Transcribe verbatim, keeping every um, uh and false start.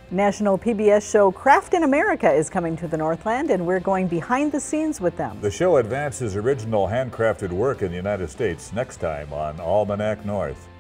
National P B S show Craft in America is coming to the Northland, and we're going behind the scenes with them. The show advances original handcrafted work in the United States next time on Almanac North.